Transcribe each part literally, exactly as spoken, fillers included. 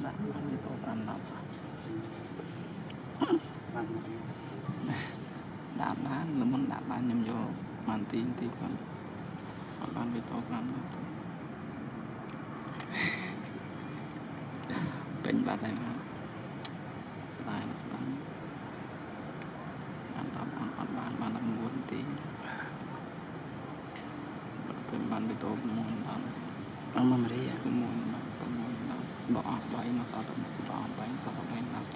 đã đi tổ ăn đập đã bán là muốn đã bán nhầm vô màn tin thì còn bán đi tổ ăn bệnh bạc này mà lại bán ăn đập ăn ăn bán bán làm buôn tí từ bán đi tổ muốn đập ăn mà đi à muốn đập muốn đập bỏ bay nó sao tụi nó bỏ bay sao tụi nó đập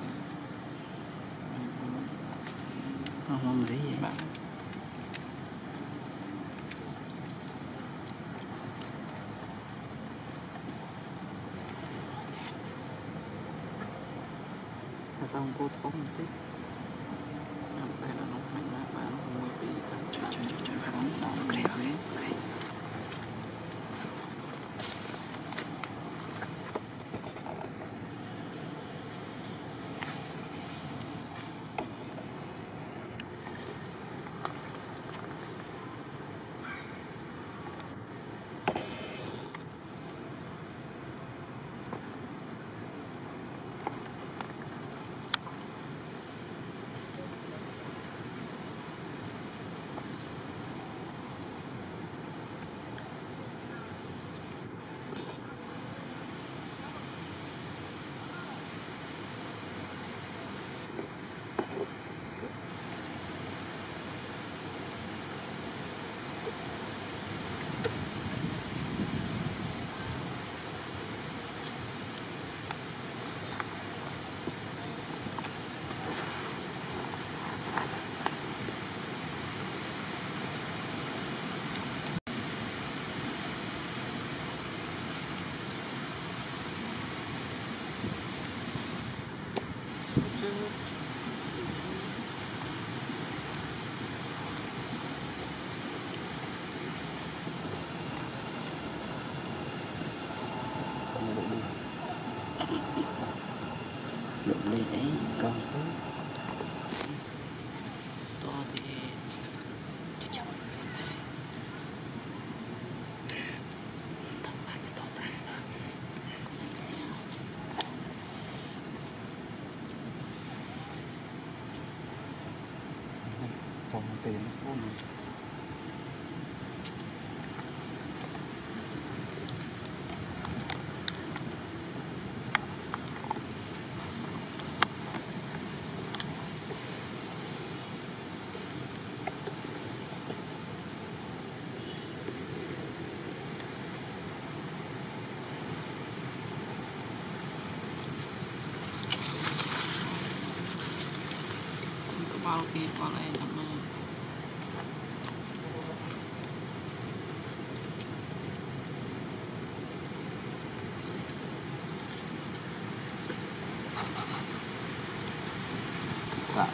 ăn mà đi bạn không cô thốn một tí đây là nó mạnh mẽ và nó không bị chậm chậm chậm chậm không đau cái đấy lượng ly ấy con số to thì chắc chắn phòng tiền nó có bao kia qua đây làm dạ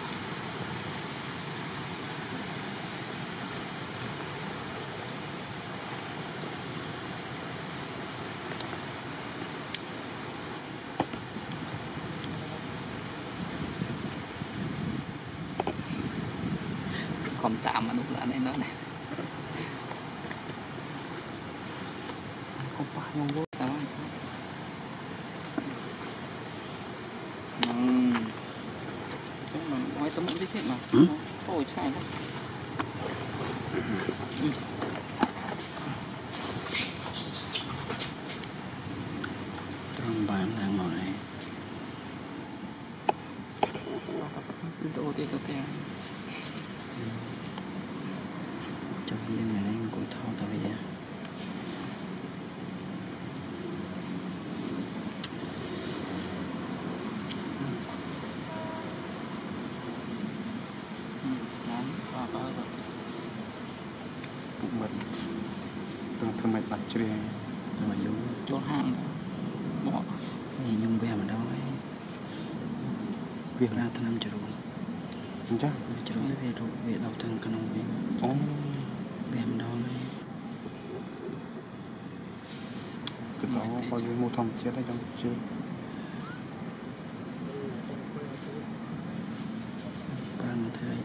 không tạm mà đúng là đây nó này không phải không vô tao nói ừm cái mà nói tấm cũng thích hết mà ôi sai lắm trong bán đang ngồi này đồ thì đồ kèo cho viên này đang cũng thao tao bây giờ bụng mình rồi thơm mệt bạch chưa rồi vô chỗ hàng bỏ nhìn nhung về mà đâu ấy việc ra thằng năm chờ rồi không chắc chờ rồi về rồi về đầu thằng con ông về ồ về mà đâu ấy cái đó bao nhiêu mua thòng chết đấy trong chưa con thấy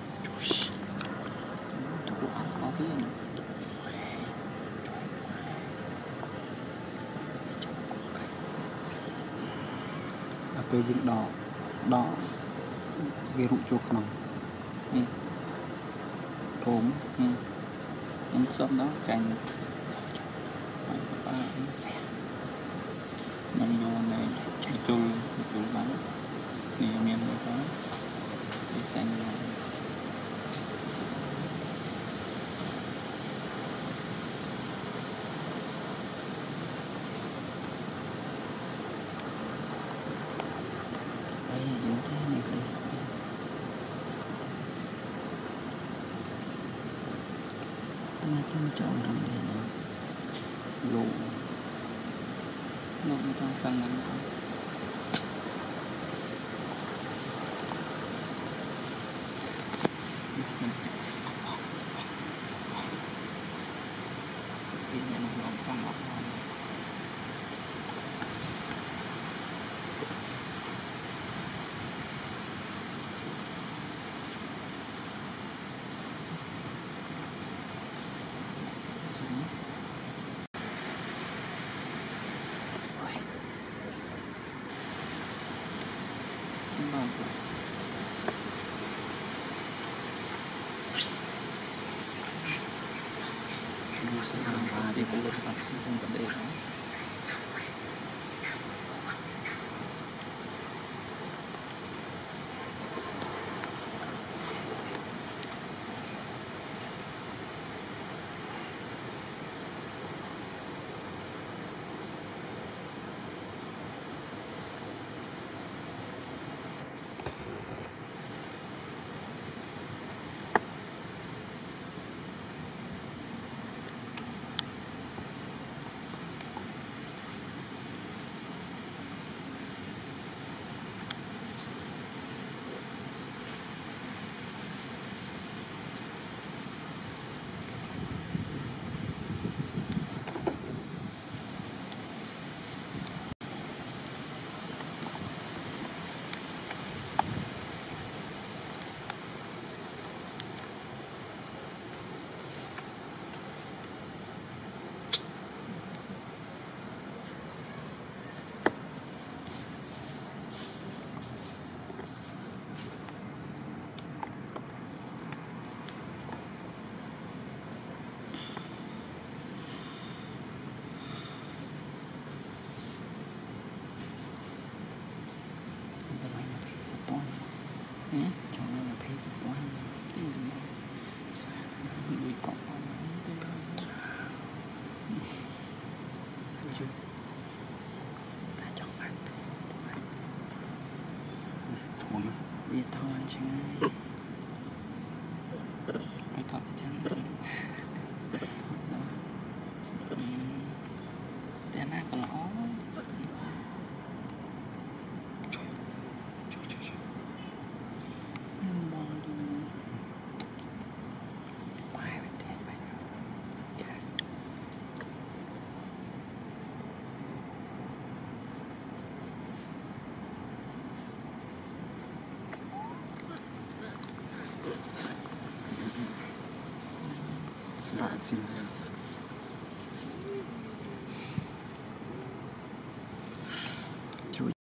tụi ăn có tiền ពេលយើងដកដកវារុកចូលក្នុងធំខ្ញុំស្លប់ដល់ចាញ់បាទខ្ញុំយកនៅចាញ់ជុលជុលបាននេះមានមួយផងវាចាញ់មក nó kiếm chọn làm gì nữa lụ lụ trong sân này đi cũng được không vấn đề chọn là phê của anh bị cọc ta chọn bạn thùng vì thôi chứ phải cọc chẳng để nó còn lỗ bạn xin chui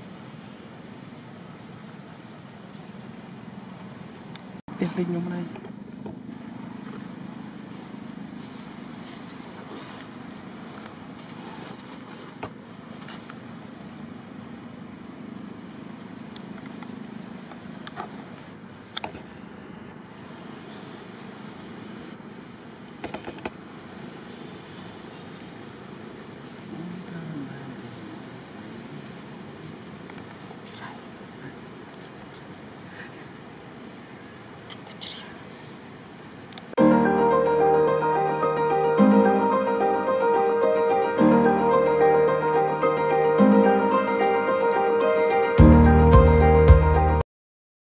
tiếp linh nhung đây